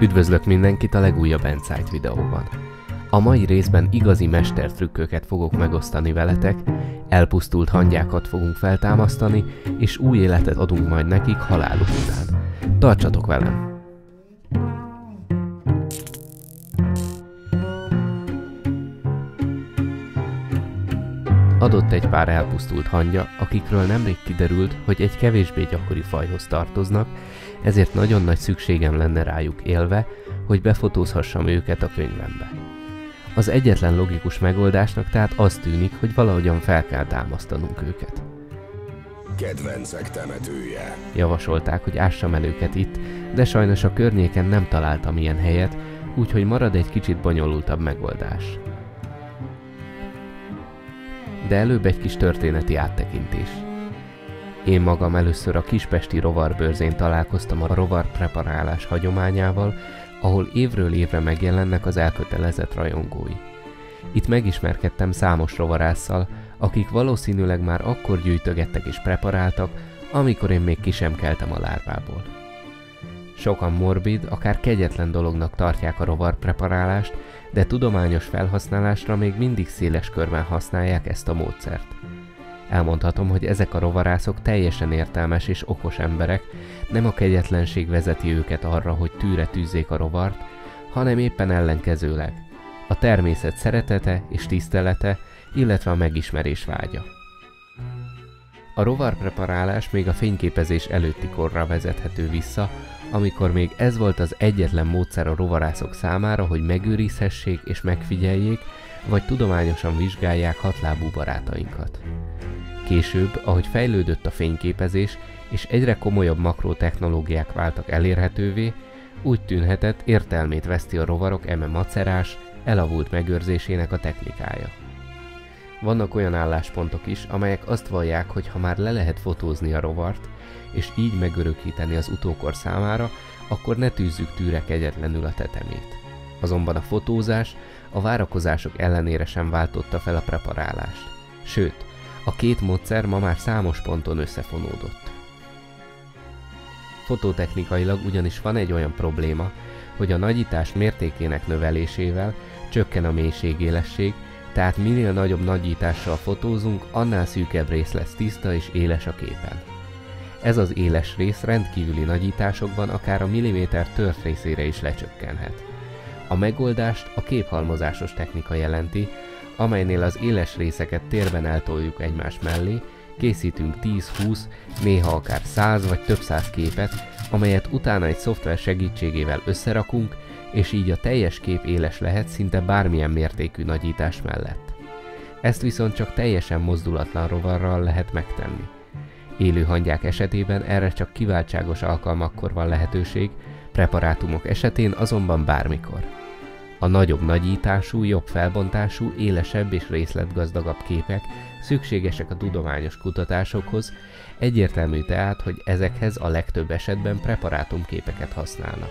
Üdvözlök mindenkit a legújabb Insight videóban. A mai részben igazi mestertrükköket fogok megosztani veletek, elpusztult hangyákat fogunk feltámasztani, és új életet adunk majd nekik haláluk után. Tartsatok velem! Adott egy pár elpusztult hangya, akikről nemrég kiderült, hogy egy kevésbé gyakori fajhoz tartoznak, ezért nagyon nagy szükségem lenne rájuk élve, hogy befotózhassam őket a könyvembe. Az egyetlen logikus megoldásnak tehát az tűnik, hogy valahogyan fel kell támasztanunk őket. Kedvencek temetője. Javasolták, hogy ássam el őket itt, de sajnos a környéken nem találtam ilyen helyet, úgyhogy marad egy kicsit bonyolultabb megoldás. De előbb egy kis történeti áttekintés. Én magam először a kispesti rovarbőrzén találkoztam a rovarpreparálás hagyományával, ahol évről évre megjelennek az elkötelezett rajongói. Itt megismerkedtem számos rovarásszal, akik valószínűleg már akkor gyűjtögettek és preparáltak, amikor én még ki sem keltem a lárvából. Sokan morbid, akár kegyetlen dolognak tartják a rovarpreparálást, de tudományos felhasználásra még mindig széles körben használják ezt a módszert. Elmondhatom, hogy ezek a rovarászok teljesen értelmes és okos emberek, nem a kegyetlenség vezeti őket arra, hogy tűre tűzzék a rovart, hanem éppen ellenkezőleg. A természet szeretete és tisztelete, illetve a megismerés vágya. A rovarpreparálás még a fényképezés előtti korra vezethető vissza, amikor még ez volt az egyetlen módszer a rovarászok számára, hogy megőrizhessék és megfigyeljék, vagy tudományosan vizsgálják hatlábú barátainkat. Később, ahogy fejlődött a fényképezés, és egyre komolyabb makrotechnológiák váltak elérhetővé, úgy tűnhetett, értelmét veszti a rovarok eme macerás, elavult megőrzésének a technikája. Vannak olyan álláspontok is, amelyek azt vallják, hogy ha már le lehet fotózni a rovart, és így megörökíteni az utókor számára, akkor ne tűzzük tűre kegyetlenül a tetemét. Azonban a fotózás a várakozások ellenére sem váltotta fel a preparálást. Sőt, a két módszer ma már számos ponton összefonódott. Fototechnikailag ugyanis van egy olyan probléma, hogy a nagyítás mértékének növelésével csökken a mélységélesség, tehát minél nagyobb nagyítással fotózunk, annál szűkebb rész lesz tiszta és éles a képen. Ez az éles rész rendkívüli nagyításokban akár a milliméter tört részére is lecsökkenhet. A megoldást a képhalmozásos technika jelenti, amelynél az éles részeket térben eltoljuk egymás mellé, készítünk 10-20, néha akár 100 vagy több száz képet, amelyet utána egy szoftver segítségével összerakunk, és így a teljes kép éles lehet szinte bármilyen mértékű nagyítás mellett. Ezt viszont csak teljesen mozdulatlan rovarral lehet megtenni. Élő hangyák esetében erre csak kiváltságos alkalmakkor van lehetőség, preparátumok esetén azonban bármikor. A nagyobb nagyítású, jobb felbontású, élesebb és részletgazdagabb képek szükségesek a tudományos kutatásokhoz, egyértelmű tehát, hogy ezekhez a legtöbb esetben preparátumképeket használnak.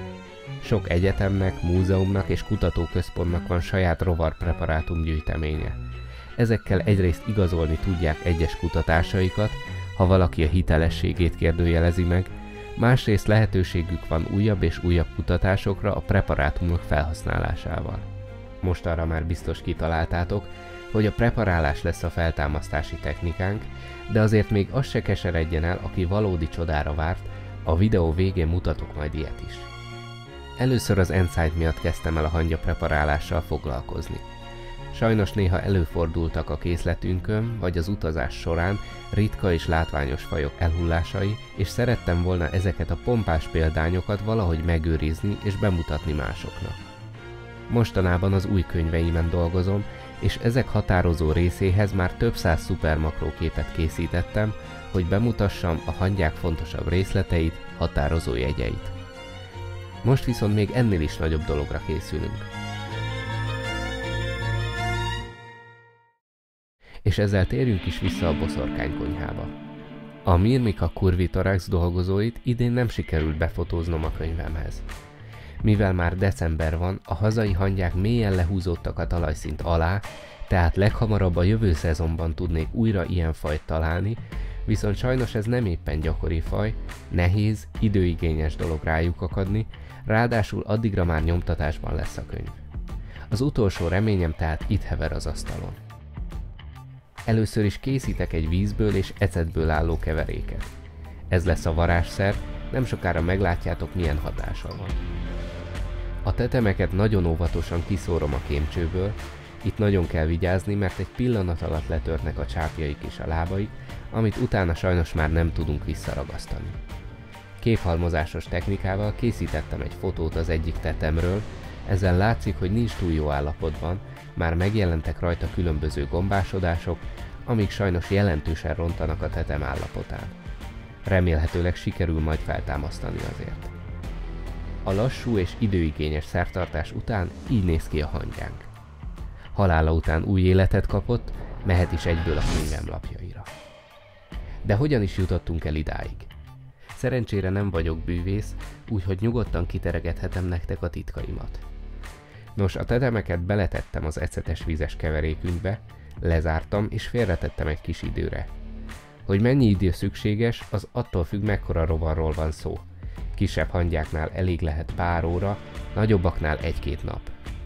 Sok egyetemnek, múzeumnak és kutatóközpontnak van saját rovarpreparátum gyűjteménye. Ezekkel egyrészt igazolni tudják egyes kutatásaikat, ha valaki a hitelességét kérdőjelezi meg, másrészt lehetőségük van újabb és újabb kutatásokra a preparátumok felhasználásával. Mostanra már biztos kitaláltátok, hogy a preparálás lesz a feltámasztási technikánk, de azért még az se keseredjen el, aki valódi csodára várt, a videó végén mutatok majd ilyet is. Először az Insight miatt kezdtem el a hangya preparálással foglalkozni. Sajnos néha előfordultak a készletünkön, vagy az utazás során ritka és látványos fajok elhullásai, és szerettem volna ezeket a pompás példányokat valahogy megőrizni és bemutatni másoknak. Mostanában az új könyveimen dolgozom, és ezek határozó részéhez már több száz szupermakróképet készítettem, hogy bemutassam a hangyák fontosabb részleteit, határozó jegyeit. Most viszont még ennél is nagyobb dologra készülünk. És ezzel térjünk is vissza a boszorkánykonyhába. A Myrmica curvithorax dolgozóit idén nem sikerült befotóznom a könyvemhez. Mivel már december van, a hazai hangyák mélyen lehúzódtak a talajszint alá, tehát leghamarabb a jövő szezonban tudnék újra ilyen fajt találni, Viszont sajnos ez nem éppen gyakori faj, nehéz, időigényes dolog rájuk akadni, ráadásul addigra már nyomtatásban lesz a könyv. Az utolsó reményem tehát itt hever az asztalon. Először is készítek egy vízből és ecetből álló keveréket. Ez lesz a varázsszer, nem sokára meglátjátok, milyen hatással van. A tetemeket nagyon óvatosan kiszórom a kémcsőből, itt nagyon kell vigyázni, mert egy pillanat alatt letörnek a csápjaik és a lábaik, amit utána sajnos már nem tudunk visszaragasztani. Képhalmozásos technikával készítettem egy fotót az egyik tetemről, ezzel látszik, hogy nincs túl jó állapotban, már megjelentek rajta különböző gombásodások, amik sajnos jelentősen rontanak a tetem állapotán. Remélhetőleg sikerül majd feltámasztani azért. A lassú és időigényes szertartás után így néz ki a hangyánk. Halála után új életet kapott, mehet is egyből a könyvem lapjaira. De hogyan is jutottunk el idáig? Szerencsére nem vagyok bűvész, úgyhogy nyugodtan kiteregethetem nektek a titkaimat. Nos, a tetemeket beletettem az ecetes vízes keverékünkbe, lezártam és félretettem egy kis időre. Hogy mennyi idő szükséges, az attól függ, mekkora rovarról van szó. Kisebb hangyáknál elég lehet pár óra, nagyobbaknál 1-2 nap.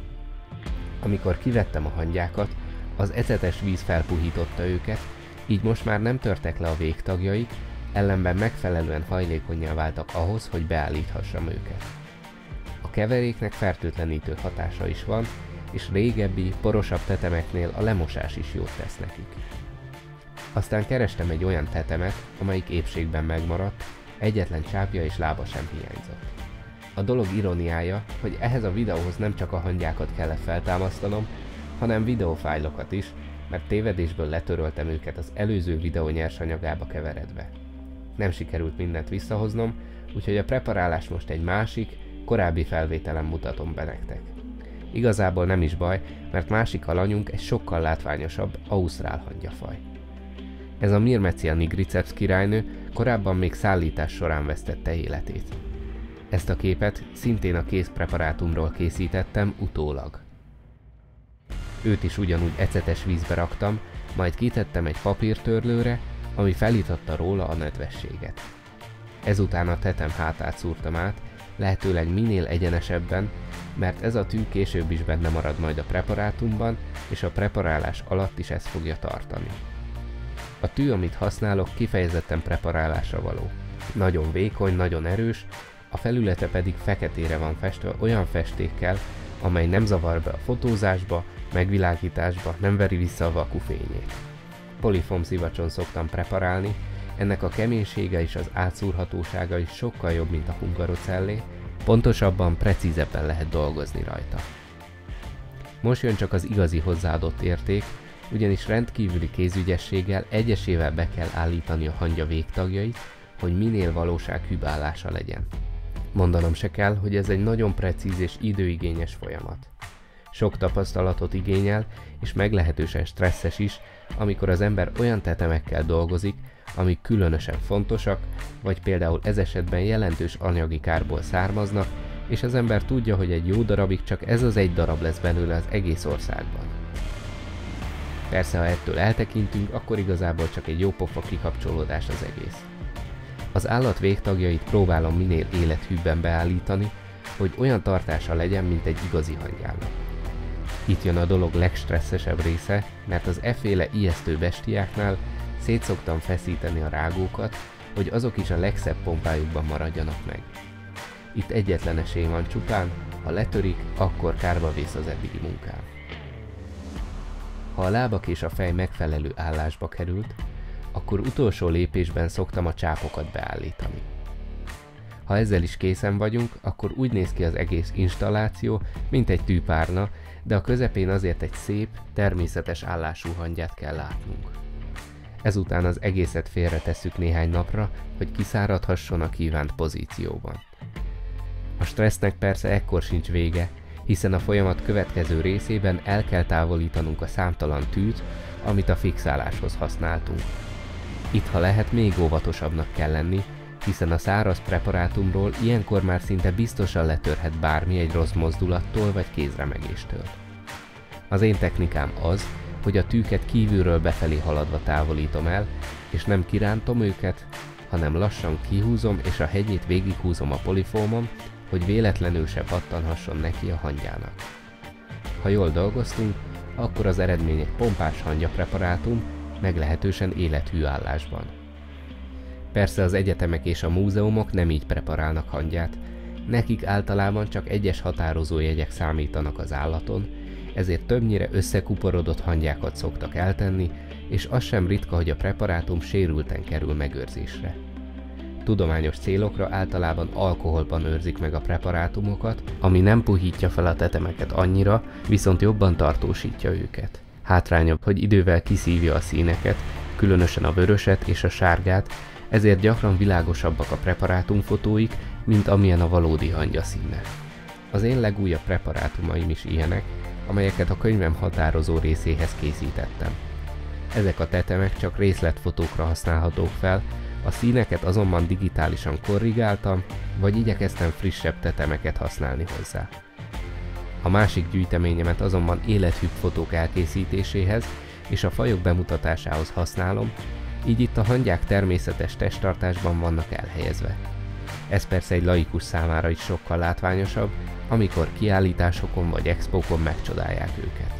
Amikor kivettem a hangyákat, az ecetes víz felpuhította őket, így most már nem törtek le a végtagjaik, ellenben megfelelően hajlékonnyá váltak ahhoz, hogy beállíthassam őket. A keveréknek fertőtlenítő hatása is van, és régebbi, porosabb tetemeknél a lemosás is jót tesz nekik. Aztán kerestem egy olyan tetemet, amelyik épségben megmaradt, egyetlen csápja és lába sem hiányzott. A dolog ironiája, hogy ehhez a videóhoz nem csak a hangyákat kellett feltámasztanom, hanem videófájlokat is, mert tévedésből letöröltem őket az előző videó nyersanyagába keveredve. Nem sikerült mindent visszahoznom, úgyhogy a preparálás most egy másik, korábbi felvételen mutatom be nektek. Igazából nem is baj, mert másik alanyunk egy sokkal látványosabb ausztrál hangyafaj. Ez a Myrmecia nigriceps királynő korábban még szállítás során vesztette életét. Ezt a képet szintén a készpreparátumról készítettem utólag. Őt is ugyanúgy ecetes vízbe raktam, majd kitettem egy papírtörlőre, ami felítatta róla a nedvességet. Ezután a tetem hátát szúrtam át, lehetőleg minél egyenesebben, mert ez a tű később is benne marad majd a preparátumban, és a preparálás alatt is ezt fogja tartani. A tű, amit használok, kifejezetten preparálásra való. Nagyon vékony, nagyon erős, a felülete pedig feketére van festve olyan festékkel, amely nem zavar be a fotózásba, megvilágításba, nem veri vissza a vakufényét. Polifóm szivacson szoktam preparálni, ennek a keménysége és az átszúrhatósága is sokkal jobb, mint a hungarocellé, pontosabban, precízebben lehet dolgozni rajta. Most jön csak az igazi hozzáadott érték, ugyanis rendkívüli kézügyességgel egyesével be kell állítani a hangya végtagjait, hogy minél valósághűbb állása legyen. Mondanom se kell, hogy ez egy nagyon precíz és időigényes folyamat. Sok tapasztalatot igényel, és meglehetősen stresszes is, amikor az ember olyan tetemekkel dolgozik, amik különösen fontosak, vagy például ez esetben jelentős anyagi kárból származnak, és az ember tudja, hogy egy jó darabig csak ez az egy darab lesz belőle az egész országban. Persze, ha ettől eltekintünk, akkor igazából csak egy jópofa kikapcsolódás az egész. Az állat végtagjait próbálom minél élethűbben beállítani, hogy olyan tartása legyen, mint egy igazi hangyának. Itt jön a dolog legstresszesebb része, mert az efféle ijesztő bestiáknál szétszoktam feszíteni a rágókat, hogy azok is a legszebb pompájukban maradjanak meg. Itt egyetlen esély van csupán, ha letörik, akkor kárba vész az eddigi munkám. Ha a lábak és a fej megfelelő állásba került, akkor utolsó lépésben szoktam a csápokat beállítani. Ha ezzel is készen vagyunk, akkor úgy néz ki az egész installáció, mint egy tűpárna, de a közepén azért egy szép, természetes állású hangyát kell látnunk. Ezután az egészet félretesszük néhány napra, hogy kiszáradhasson a kívánt pozícióban. A stressznek persze ekkor sincs vége, hiszen a folyamat következő részében el kell távolítanunk a számtalan tűt, amit a fixáláshoz használtunk. Itt, ha lehet, még óvatosabbnak kell lenni, hiszen a száraz preparátumról ilyenkor már szinte biztosan letörhet bármi egy rossz mozdulattól vagy kézremegéstől. Az én technikám az, hogy a tűket kívülről befelé haladva távolítom el, és nem kirántom őket, hanem lassan kihúzom és a hegyét végighúzom a polifómon, hogy véletlenül se pattanhasson neki a hangyának. Ha jól dolgoztunk, akkor az eredmény egy pompás hangyapreparátum, meglehetősen élethű állásban. Persze az egyetemek és a múzeumok nem így preparálnak hangyát, nekik általában csak egyes határozó jegyek számítanak az állaton, ezért többnyire összekuporodott hangyákat szoktak eltenni, és az sem ritka, hogy a preparátum sérülten kerül megőrzésre. Tudományos célokra általában alkoholban őrzik meg a preparátumokat, ami nem puhítja fel a tetemeket annyira, viszont jobban tartósítja őket. Hátránya, hogy idővel kiszívja a színeket, különösen a vöröset és a sárgát, ezért gyakran világosabbak a preparátumfotóik, mint amilyen a valódi hangya színe. Az én legújabb preparátumaim is ilyenek, amelyeket a könyvem határozó részéhez készítettem. Ezek a tetemek csak részletfotókra használhatók fel, a színeket azonban digitálisan korrigáltam, vagy igyekeztem frissebb tetemeket használni hozzá. A másik gyűjteményemet azonban élethűbb fotók elkészítéséhez és a fajok bemutatásához használom, így itt a hangyák természetes testtartásban vannak elhelyezve. Ez persze egy laikus számára is sokkal látványosabb, amikor kiállításokon vagy expókon megcsodálják őket.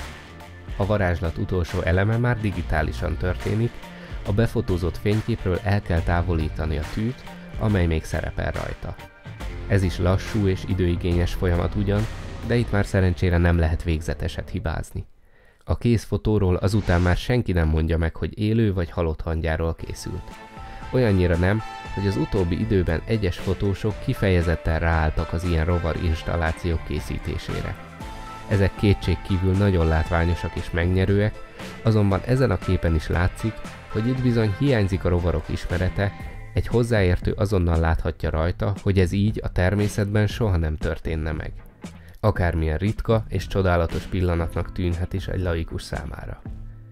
A varázslat utolsó eleme már digitálisan történik, a befotózott fényképről el kell távolítani a tűt, amely még szerepel rajta. Ez is lassú és időigényes folyamat ugyan, de itt már szerencsére nem lehet végzeteset hibázni. A készfotóról azután már senki nem mondja meg, hogy élő vagy halott hangyáról készült. Olyannyira nem, hogy az utóbbi időben egyes fotósok kifejezetten ráálltak az ilyen rovar installációk készítésére. Ezek kétségkívül nagyon látványosak és megnyerőek, azonban ezen a képen is látszik, hogy itt bizony hiányzik a rovarok ismerete, egy hozzáértő azonnal láthatja rajta, hogy ez így a természetben soha nem történne meg. Akármilyen ritka és csodálatos pillanatnak tűnhet is egy laikus számára.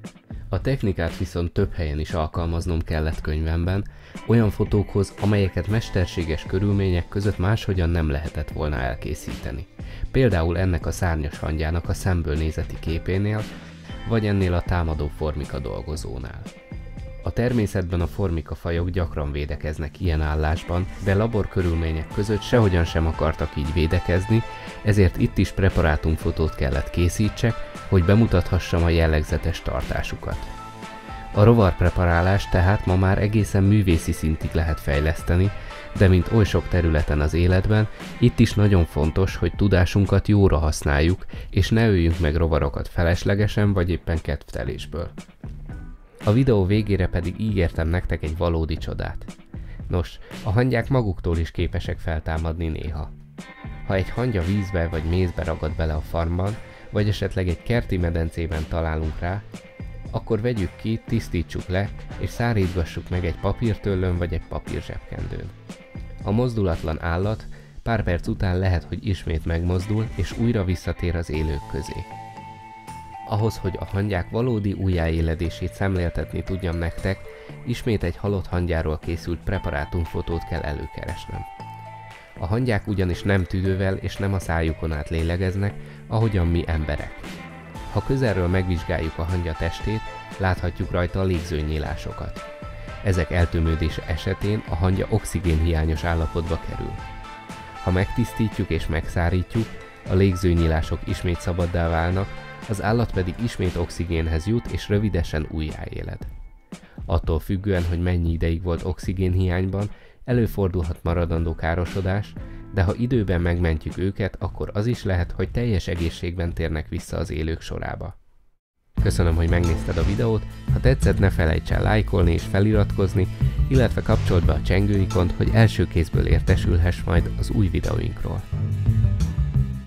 A technikát viszont több helyen is alkalmaznom kellett könyvemben, olyan fotókhoz, amelyeket mesterséges körülmények között máshogyan nem lehetett volna elkészíteni. Például ennek a szárnyas hangyának a szemből nézeti képénél, vagy ennél a támadó formika dolgozónál. A természetben a formika fajok gyakran védekeznek ilyen állásban, de laborkörülmények között sehogyan sem akartak így védekezni, ezért itt is preparátumfotót kellett készítsek, hogy bemutathassam a jellegzetes tartásukat. A rovarpreparálás tehát ma már egészen művészi szintig lehet fejleszteni, de mint oly sok területen az életben, itt is nagyon fontos, hogy tudásunkat jóra használjuk, és ne öljünk meg rovarokat feleslegesen vagy éppen kedvtelésből. A videó végére pedig ígértem nektek egy valódi csodát. Nos, a hangyák maguktól is képesek feltámadni néha. Ha egy hangya vízbe vagy mézbe ragad bele a farmban, vagy esetleg egy kerti medencében találunk rá, akkor vegyük ki, tisztítsuk le, és szárítgassuk meg egy papírtöllön vagy egy papírzsebkendőn. A mozdulatlan állat pár perc után lehet, hogy ismét megmozdul, és újra visszatér az élők közé. Ahhoz, hogy a hangyák valódi újjáéledését szemléltetni tudjam nektek, ismét egy halott hangyáról készült preparátumfotót kell előkeresnem. A hangyák ugyanis nem tüdővel és nem a szájukon át lélegeznek, ahogyan mi emberek. Ha közelről megvizsgáljuk a hangya testét, láthatjuk rajta a légzőnyílásokat. Ezek eltömődése esetén a hangya oxigénhiányos állapotba kerül. Ha megtisztítjuk és megszárítjuk, a légzőnyílások ismét szabaddá válnak, az állat pedig ismét oxigénhez jut és rövidesen újjáéled. Attól függően, hogy mennyi ideig volt oxigénhiányban, előfordulhat maradandó károsodás, de ha időben megmentjük őket, akkor az is lehet, hogy teljes egészségben térnek vissza az élők sorába. Köszönöm, hogy megnézted a videót, ha tetszett, ne felejts el lájkolni és feliratkozni, illetve kapcsold be a csengőikont, hogy első kézből értesülhess majd az új videóinkról.